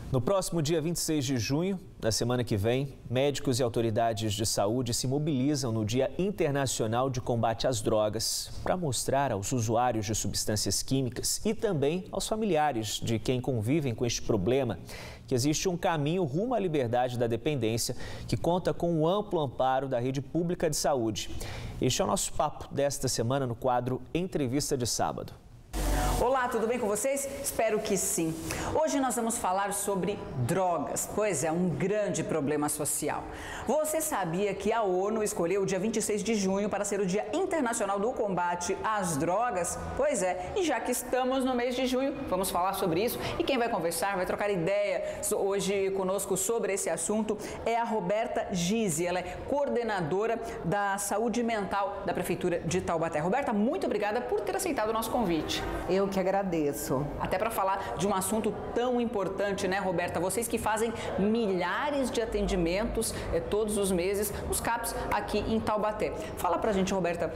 No próximo dia 26 de junho, na semana que vem, médicos e autoridades de saúde se mobilizam no Dia Internacional de Combate às Drogas para mostrar aos usuários de substâncias químicas e também aos familiares de quem convivem com este problema que existe um caminho rumo à liberdade da dependência que conta com o amplo amparo da rede pública de saúde. Este é o nosso papo desta semana no quadro Entrevista de Sábado. Olá, tudo bem com vocês? Espero que sim. Hoje nós vamos falar sobre drogas, pois é um grande problema social. Você sabia que a ONU escolheu o dia 26 de junho para ser o Dia Internacional do Combate às Drogas? Pois é, e já que estamos no mês de junho, vamos falar sobre isso. E quem vai conversar, vai trocar ideia hoje conosco sobre esse assunto é a Roberta Gysi. Ela é coordenadora da saúde mental da Prefeitura de Taubaté. Roberta, muito obrigada por ter aceitado o nosso convite. Eu que agradeço. Até para falar de um assunto tão importante, né, Roberta? Vocês que fazem milhares de atendimentos todos os meses nos CAPs aqui em Taubaté. Fala pra gente, Roberta,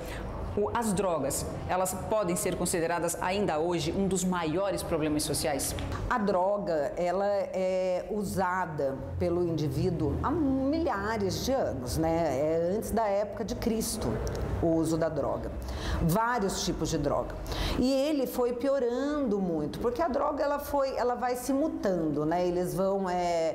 as drogas, elas podem ser consideradas ainda hoje um dos maiores problemas sociais? A droga, ela é usada pelo indivíduo há milhares de anos, né? É antes da época de Cristo o uso da droga. Vários tipos de droga. E ele foi piorando muito, porque a droga ela vai se mutando, né? Eles vão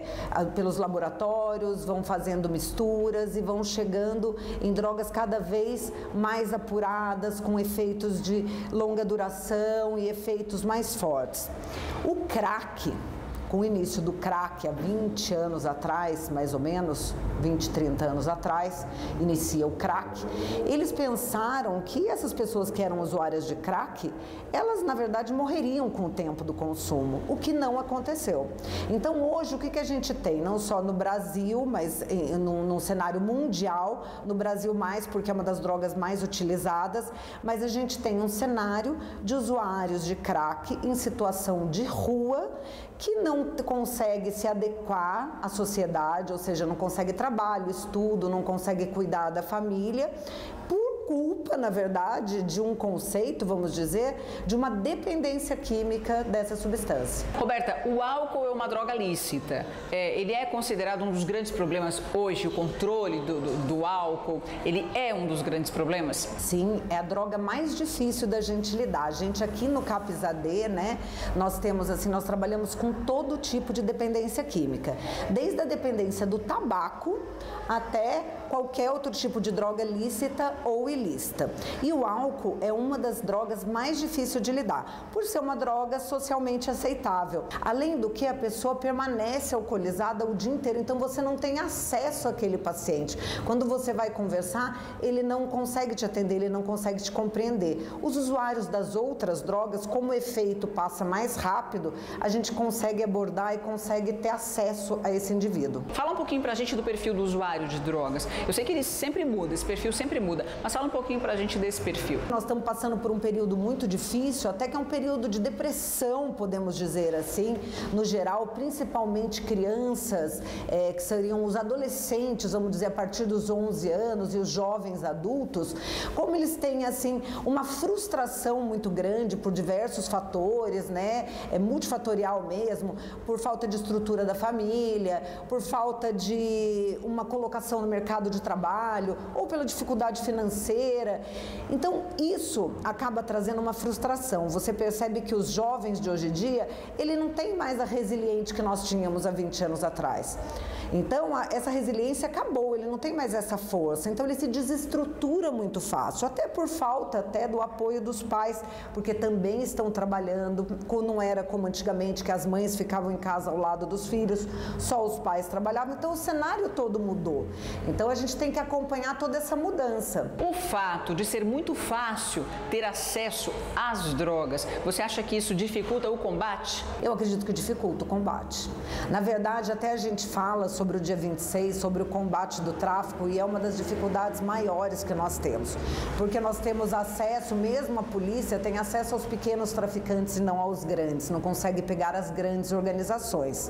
pelos laboratórios, vão fazendo misturas e vão chegando em drogas cada vez mais apuradas, com efeitos de longa duração e efeitos mais fortes. O crack, com o início do crack há 20 anos atrás, mais ou menos, 20, 30 anos atrás, inicia o crack. Eles pensaram que essas pessoas que eram usuárias de crack, elas na verdade morreriam com o tempo do consumo, o que não aconteceu. Então hoje o que a gente tem, não só no Brasil, mas num cenário mundial, no Brasil mais porque é uma das drogas mais utilizadas, mas a gente tem um cenário de usuários de crack em situação de rua, que não consegue se adequar à sociedade, ou seja, não consegue trabalho, estudo, não consegue cuidar da família, por culpa, na verdade, de um conceito, vamos dizer, de uma dependência química dessa substância. Roberta, o álcool é uma droga lícita. Ele é considerado um dos grandes problemas hoje, o controle do álcool, ele é um dos grandes problemas? Sim, é a droga mais difícil da gente lidar. A gente aqui no CAPS AD, né, nós trabalhamos com todo tipo de dependência química, desde a dependência do tabaco até qualquer outro tipo de droga lícita ou ilícita. E o álcool é uma das drogas mais difíceis de lidar, por ser uma droga socialmente aceitável. Além do que, a pessoa permanece alcoolizada o dia inteiro, então você não tem acesso àquele paciente. Quando você vai conversar, ele não consegue te atender, ele não consegue te compreender. Os usuários das outras drogas, como o efeito passa mais rápido, a gente consegue abordar e consegue ter acesso a esse indivíduo. Fala um pouquinho pra gente do perfil do usuário de drogas. Eu sei que ele sempre muda, esse perfil sempre muda, mas fala um pouquinho pra gente desse perfil. Nós estamos passando por um período muito difícil, até que é um período de depressão, podemos dizer assim, no geral, principalmente crianças, que seriam os adolescentes, vamos dizer, a partir dos 11 anos, e os jovens adultos, como eles têm, assim, uma frustração muito grande por diversos fatores, né, multifatorial mesmo, por falta de estrutura da família, por falta de uma colocação no mercado de trabalho, ou pela dificuldade financeira. Então, isso acaba trazendo uma frustração. Você percebe que os jovens de hoje em dia, ele não tem mais a resiliência que nós tínhamos há 20 anos atrás. Então, essa resiliência acabou, ele não tem mais essa força. Então, ele se desestrutura muito fácil, até por falta do apoio dos pais, porque também estão trabalhando, não era como antigamente, que as mães ficavam em casa ao lado dos filhos, só os pais trabalhavam. Então, o cenário todo mudou. Então, a gente tem que acompanhar toda essa mudança. O fato de ser muito fácil ter acesso às drogas, você acha que isso dificulta o combate? Eu acredito que dificulta o combate. Na verdade, até a gente fala sobre o dia 26, sobre o combate do tráfico, e é uma das dificuldades maiores que nós temos. Porque nós temos acesso, mesmo a polícia tem acesso aos pequenos traficantes e não aos grandes, não consegue pegar as grandes organizações.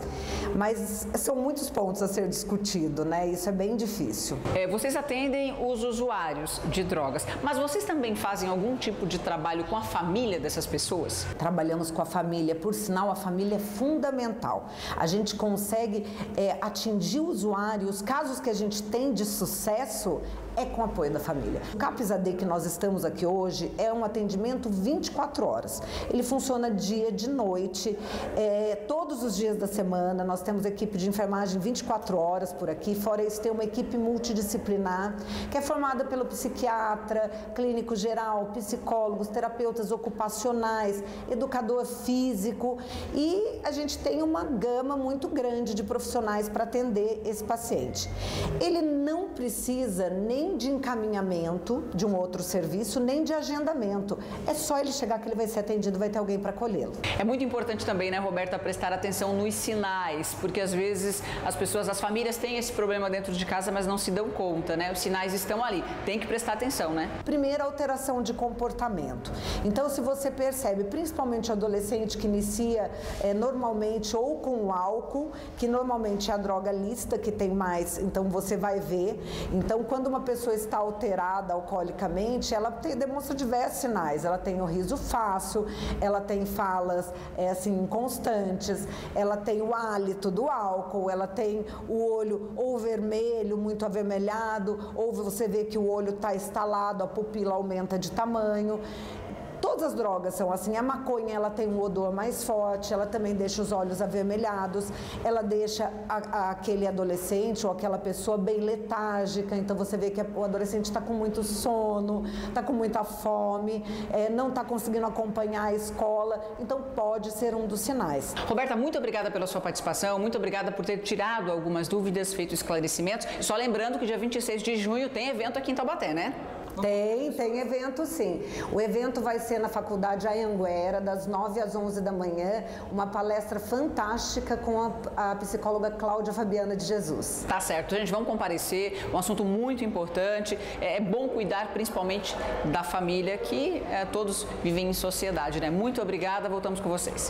Mas são muitos pontos a ser discutido, né? Isso é bem difícil. Vocês atendem os usuários de drogas. Mas vocês também fazem algum tipo de trabalho com a família dessas pessoas? Trabalhamos com a família, por sinal, a família é fundamental. A gente consegue atingir o usuário, os casos que a gente tem de sucesso é com o apoio da família. O CAPS AD que nós estamos aqui hoje é um atendimento 24 horas. Ele funciona dia, de noite, todos os dias da semana. Nós temos equipe de enfermagem 24 horas por aqui. Fora isso, tem uma equipe multidisciplinar que é formada pelo psiquiatra, clínico geral, psicólogos, terapeutas ocupacionais, educador físico, e a gente tem uma gama muito grande de profissionais para atender esse paciente. Ele não precisa nem de encaminhamento de um outro serviço, nem de agendamento. É só ele chegar que ele vai ser atendido, vai ter alguém para acolhê-lo. É muito importante também, né, Roberta, prestar atenção nos sinais, porque às vezes as famílias têm esse problema dentro de casa, mas não se dão conta, né? Os sinais estão ali, tem que prestar atenção, né? Primeiro, alteração de comportamento. Então, se você percebe, principalmente o adolescente que inicia normalmente ou com o álcool, que normalmente é a droga lícita que tem mais, então você vai ver. Então, quando uma pessoa está alterada alcoolicamente, ela demonstra diversos sinais. Ela tem o riso fácil, ela tem falas inconstantes, ela tem o hálito do álcool, ela tem o olho ou vermelho, muito avermelhado, ou você vê que o olho está estalado, a pupila aumenta de tamanho. Todas as drogas são assim. A maconha, ela tem um odor mais forte, ela também deixa os olhos avermelhados, ela deixa aquele adolescente ou aquela pessoa bem letárgica. Então você vê que o adolescente está com muito sono, está com muita fome, não está conseguindo acompanhar a escola. Então pode ser um dos sinais. Roberta, muito obrigada pela sua participação, muito obrigada por ter tirado algumas dúvidas, feito esclarecimentos. Só lembrando que dia 26 de junho tem evento aqui em Taubaté, né? Tem evento sim. O evento vai ser na Faculdade Anhanguera, das 9 às 11 da manhã, uma palestra fantástica com a psicóloga Cláudia Fabiana de Jesus. Tá certo, gente, vamos comparecer, um assunto muito importante, é bom cuidar principalmente da família, que todos vivem em sociedade, né? Muito obrigada, voltamos com vocês.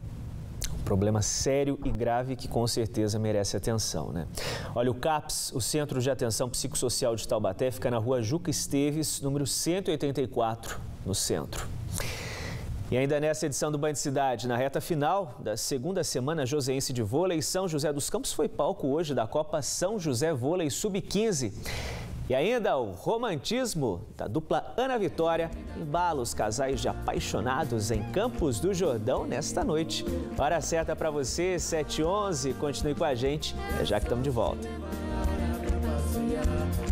Problema sério e grave que com certeza merece atenção, né? Olha, o CAPS, o Centro de Atenção Psicossocial de Taubaté, fica na rua Juca Esteves, número 184, no centro. E ainda nessa edição do Band Cidade, na reta final da segunda semana joseense de vôlei, São José dos Campos foi palco hoje da Copa São José Vôlei Sub-15. E ainda o romantismo da dupla Ana Vitória embala os casais de apaixonados em Campos do Jordão nesta noite. Hora certa para você, 7h11. Continue com a gente, já que estamos de volta.